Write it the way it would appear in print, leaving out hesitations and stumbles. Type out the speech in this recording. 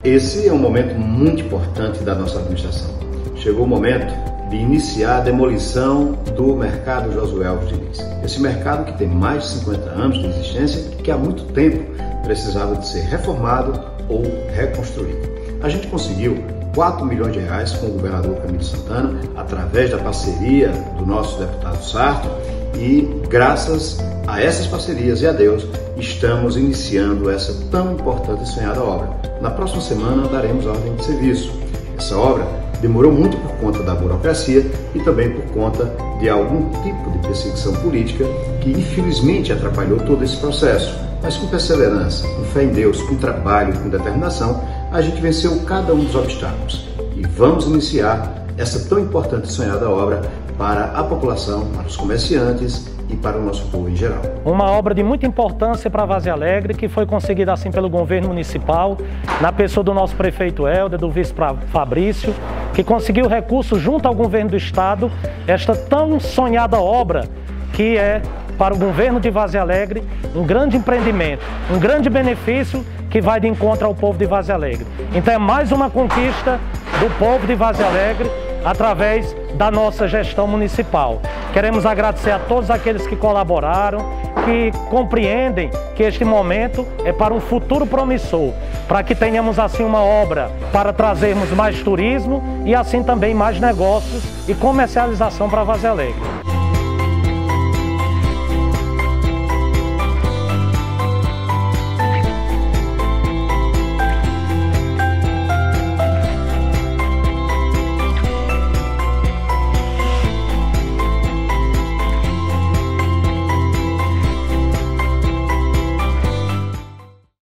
Esse é um momento muito importante da nossa administração. Chegou o momento de iniciar a demolição do mercado Josué Alves Diniz. Esse mercado que tem mais de 50 anos de existência e que há muito tempo precisava de ser reformado ou reconstruído. A gente conseguiu 4 milhões de reais com o governador Camilo Santana, através da parceria do nosso deputado Sarto, e graças a essas parcerias e a Deus, estamos iniciando essa tão importante e sonhada obra. Na próxima semana daremos ordem de serviço. Essa obra demorou muito por conta da burocracia e também por conta de algum tipo de perseguição política que infelizmente atrapalhou todo esse processo. Mas com perseverança, com fé em Deus, com trabalho, com determinação, a gente venceu cada um dos obstáculos. E vamos iniciar essa tão importante e sonhada obra para a população, para os comerciantes e para o nosso povo em geral. Uma obra de muita importância para Várzea Alegre, que foi conseguida assim pelo governo municipal, na pessoa do nosso prefeito Helder, do vice Fabrício, que conseguiu recursos junto ao governo do estado, esta tão sonhada obra que é para o governo de Várzea Alegre um grande empreendimento, um grande benefício que vai de encontro ao povo de Várzea Alegre. Então é mais uma conquista do povo de Várzea Alegre através da nossa gestão municipal. Queremos agradecer a todos aqueles que colaboraram, que compreendem que este momento é para um futuro promissor, para que tenhamos assim uma obra para trazermos mais turismo e assim também mais negócios e comercialização para Várzea Alegre.